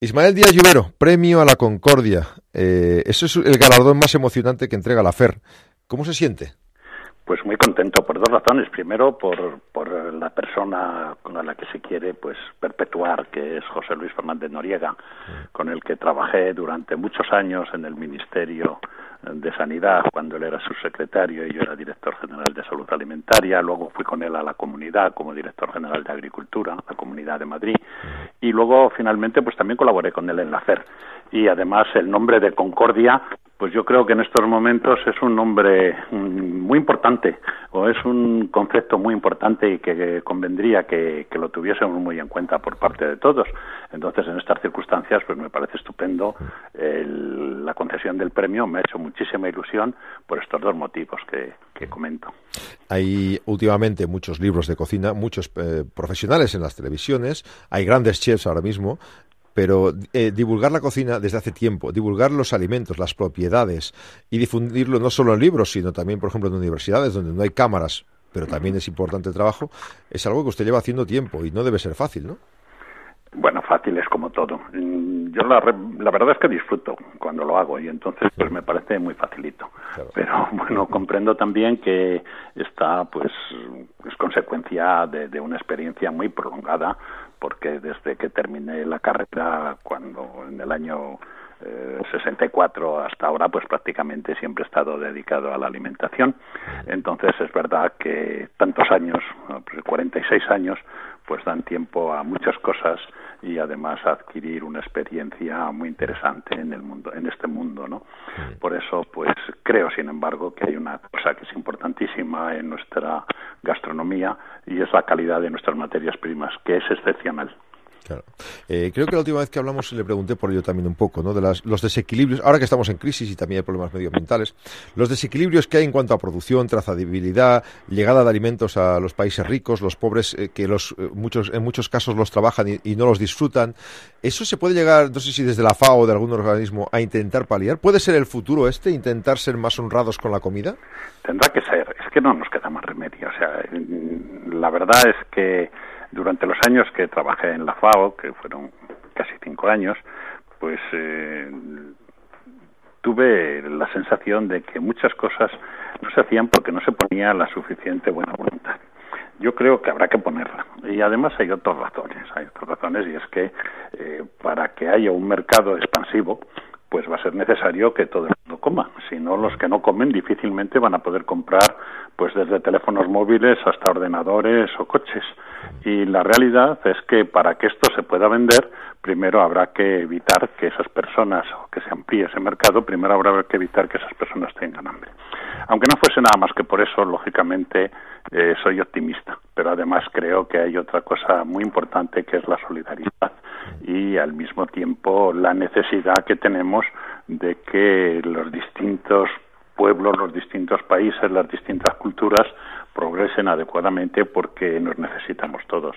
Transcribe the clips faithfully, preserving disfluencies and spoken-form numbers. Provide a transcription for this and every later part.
Ismael Díaz Lluvero, Premio a la Concordia. Eh, eso es el galardón más emocionante que entrega la F E R. ¿Cómo se siente? Pues muy contento por dos razones. Primero, por, por la persona con la que se quiere pues perpetuar, que es José Luis Fernández Noriega, con el que trabajé durante muchos años en el Ministerio de Sanidad, cuando él era subsecretario y yo era director general de Salud Alimentaria. Luego fui con él a la comunidad como director general de Agricultura, la Comunidad de Madrid, y luego finalmente pues también colaboré con él en la F E R. Y además el nombre de Concordia, pues yo creo que en estos momentos es un nombre muy importante, o es un concepto muy importante y que convendría que, que lo tuviésemos muy en cuenta por parte de todos. Entonces, en estas circunstancias, pues me parece estupendo el, la concesión del premio. Me ha hecho muchísima ilusión por estos dos motivos que, que comento. Hay últimamente muchos libros de cocina, muchos eh, profesionales en las televisiones, hay grandes chefs ahora mismo. Pero eh, divulgar la cocina desde hace tiempo, divulgar los alimentos, las propiedades y difundirlo no solo en libros, sino también, por ejemplo, en universidades donde no hay cámaras, pero también es importante el trabajo, es algo que usted lleva haciendo tiempo y no debe ser fácil, ¿no? Bueno, fácil es como todo. Yo la, la verdad es que disfruto cuando lo hago y entonces pues me parece muy facilito. Claro. Pero bueno, comprendo también que esta pues es consecuencia de, de una experiencia muy prolongada, porque desde que terminé la carrera cuando en el año eh, sesenta y cuatro hasta ahora pues prácticamente siempre he estado dedicado a la alimentación. Entonces es verdad que tantos años, pues cuarenta y seis años, pues dan tiempo a muchas cosas y además a adquirir una experiencia muy interesante en el mundo, en este mundo, ¿no? Por eso, pues creo, sin embargo, que hay una cosa que es importantísima en nuestra gastronomía y es la calidad de nuestras materias primas, que es excepcional. Claro. Eh, creo que la última vez que hablamos le pregunté por ello también un poco, ¿no? De las, los desequilibrios, ahora que estamos en crisis y también hay problemas medioambientales, los desequilibrios que hay en cuanto a producción, trazabilidad, llegada de alimentos a los países ricos, los pobres eh, que los eh, muchos en muchos casos los trabajan y, y no los disfrutan. ¿Eso se puede llegar, no sé si desde la F A O o de algún organismo, a intentar paliar? ¿Puede ser el futuro este, intentar ser más honrados con la comida? Tendrá que ser, es que no nos queda más remedio. O sea, la verdad es que durante los años que trabajé en la F A O, que fueron casi cinco años, pues eh, tuve la sensación de que muchas cosas no se hacían porque no se ponía la suficiente buena voluntad. Yo creo que habrá que ponerla. Y además hay otras razones, hay otras razones y es que eh, para que haya un mercado expansivo, pues va a ser necesario que todo el mundo coma. Si no, los que no comen difícilmente van a poder comprar pues desde teléfonos móviles hasta ordenadores o coches. Y la realidad es que para que esto se pueda vender, primero habrá que evitar que esas personas, o que se amplíe ese mercado, primero habrá que evitar que esas personas tengan hambre. Aunque no fuese nada más que por eso, lógicamente, eh, soy optimista. Pero además creo que hay otra cosa muy importante que es la solidaridad y al mismo tiempo la necesidad que tenemos de que los distintos pueblos, los distintos países, las distintas culturas progresen adecuadamente porque nos necesitamos todos.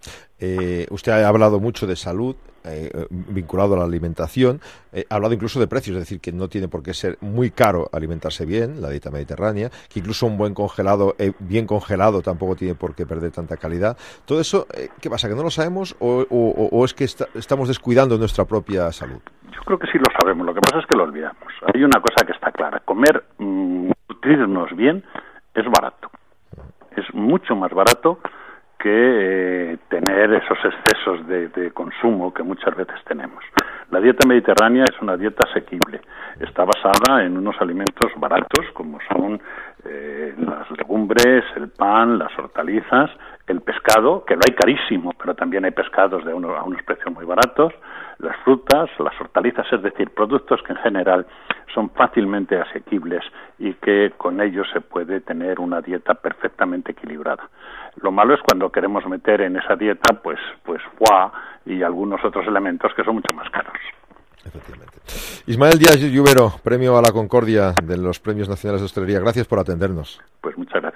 Eh, usted ha hablado mucho de salud, eh, vinculado a la alimentación, eh, ha hablado incluso de precios, es decir, que no tiene por qué ser muy caro alimentarse bien, la dieta mediterránea, que incluso un buen congelado, eh, bien congelado, tampoco tiene por qué perder tanta calidad. Todo eso, eh, ¿qué pasa? ¿Que no lo sabemos o, o, o es que está, estamos descuidando nuestra propia salud? Yo creo que sí lo sabemos, lo que pasa es que lo olvidamos. Hay una cosa que está clara, comer, mmm, nutrirnos bien es barato. Es mucho más barato que eh, tener esos excesos de, de consumo que muchas veces tenemos. La dieta mediterránea es una dieta asequible. Está basada en unos alimentos baratos como son eh, las legumbres, el pan, las hortalizas, el pescado, que lo hay carísimo, pero también hay pescados de uno, a unos precios muy baratos, las frutas, las hortalizas, es decir, productos que en general son fácilmente asequibles y que con ellos se puede tener una dieta perfectamente equilibrada. Lo malo es cuando queremos meter en esa dieta pues pues foie y algunos otros elementos que son mucho más caros. Efectivamente. Ismael Díaz Lluvero, Premio a la Concordia de los Premios Nacionales de Hostelería. Gracias por atendernos. Pues muchas gracias.